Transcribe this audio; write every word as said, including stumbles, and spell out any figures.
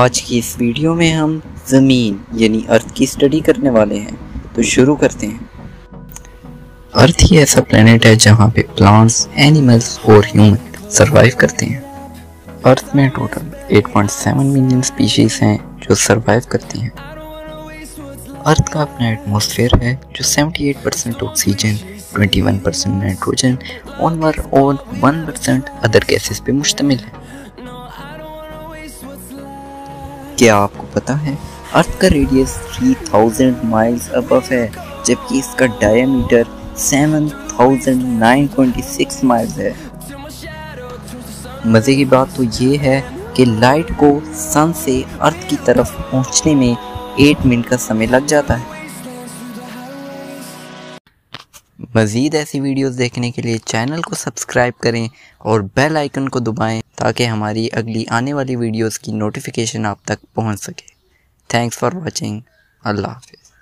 आज की इस वीडियो में हम ज़मीन यानी अर्थ की स्टडी करने वाले हैं, तो शुरू करते हैं। अर्थ ही ऐसा प्लेनेट है जहाँ पे प्लांट्स, एनिमल्स और ह्यूमन सरवाइव करते हैं। अर्थ में टोटल आठ पॉइंट सात मिलियन स्पीशीज हैं जो सरवाइव करती हैं। अर्थ का अपना एटमॉस्फेयर है जो अठहत्तर परसेंट ऑक्सीजन, इक्कीस परसेंट नाइट्रोजन और एक परसेंट अदर गैसेस पे मुश्तमिल है। क्या आपको पता है अर्थ का रेडियस तीन हज़ार माइल्स अबव है, जबकि इसका डायमीटर सात हज़ार नौ सौ छब्बीस माइल्स है। मज़े की बात तो ये है कि लाइट को सन से अर्थ की तरफ पहुंचने में आठ मिनट का समय लग जाता है। मज़ीद ऐसी वीडियोस देखने के लिए चैनल को सब्सक्राइब करें और बेल आइकन को दबाएं ताकि हमारी अगली आने वाली वीडियोस की नोटिफिकेशन आप तक पहुंच सके। Thanks for watching. अल्लाह हाफ़िज़।